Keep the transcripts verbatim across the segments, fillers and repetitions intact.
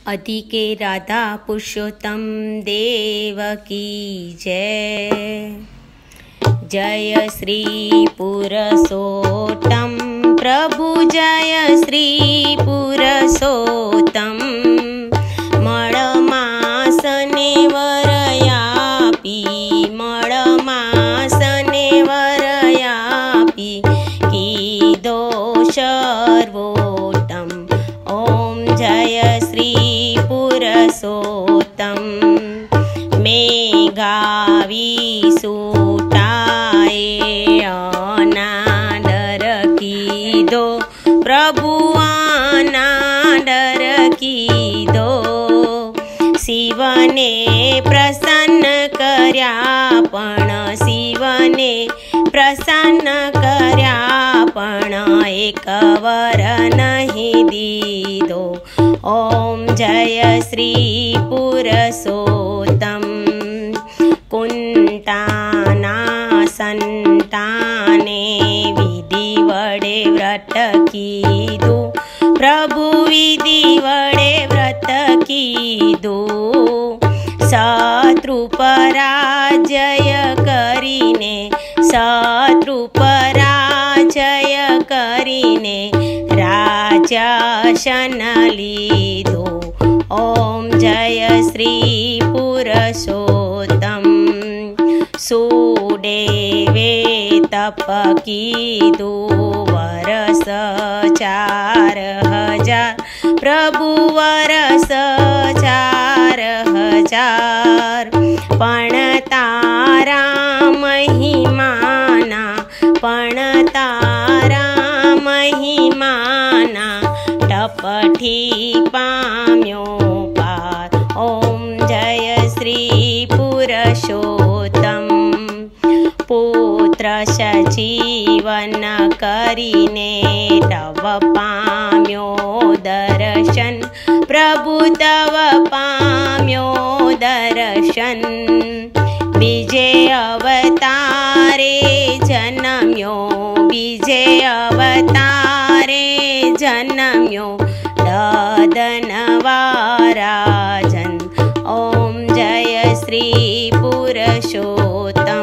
अधिके राधा पुरुषोत्तम देव की जय। जय श्री पुरुषोत्तम प्रभु, जय श्री पुरुषोत्तम। मळमासने वरयापी, मळमासने वरयापी, कीदो सर्वोत्तम। ओम जय श्री पुरुषोत्तम। मैं गावी सूटाए अनादर कीधो, प्रभु अनादर कीधो। शिवने प्रसन्न कर्या पण, शिवने प्रसन्न कर्या पण एक वर नहीं दीधो। ओम जय श्री पुरुषोत्तम। कुंटाना संताने विधि वडे व्रत कीधु, प्रभु विधि वडे व्रत कीधु। शत्रु पराजय करीने, शत्रु पराजय करीने राजासन लीधो। ओम जय श्री पुरुषोत्तम। सुदेवे तप कीधु वरस चार हजार, प्रभु वरस चार हजार। पण तारा महिमाना, पण तारा महिमाना टपठी पाम्यो पार। ओम जय श्री पुरुषोत्तम। पुत्र सजीवन करीने तव पाम्यो दर्शन, प्रभु तव पाम्यो दर्शन। बीजे अवतारे जन्म्यो, बीजे अवतारे जन्म्यो ददनवाराजन। ओम जय श्री पुरुषोत्तम।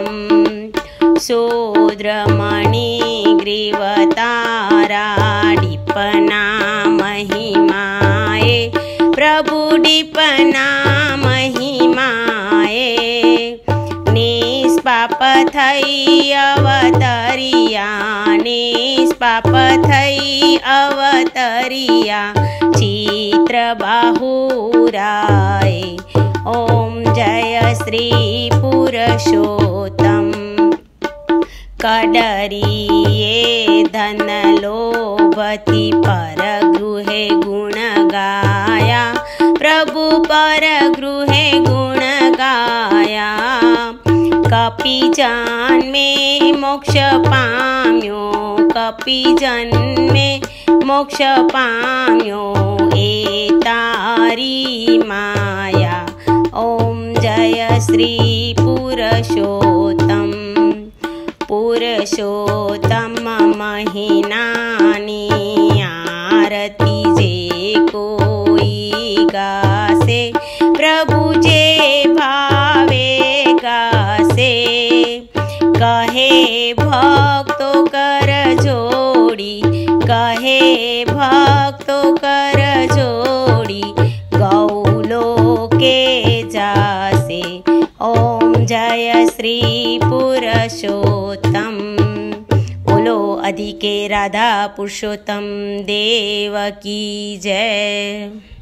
शूद्रमणि ग्रीवतारा डिपना महिमाए, प्रभु डिपना महिमाए। निष्पाप थई अवतरिया, निष्पाप थई अवतरिया चित्र बाहुराए। ओम जय श्री पुरुषोत्तम। कड़रिये धन लोभति पर गृहे गुण गाया, प्रभु पर गृहे गुण गाया। कपिजन में मोक्ष पाम्यो, कपिजन में मोक्ष पाम्यो ए तारी माया। ओम जय श्री पुरुषोत्तम। पुरुषोत्तम महीनानी आरती जे कोई गासे, प्रभु जे भावे गासे। कहे भक्तो कर जोड़ी, कहे भक्तो कर जोड़ी, गौलोके जासे। ओम जय श्री पुरुषोत्तम। बोलो अधिके राधा पुरुषोत्तम देव की जय।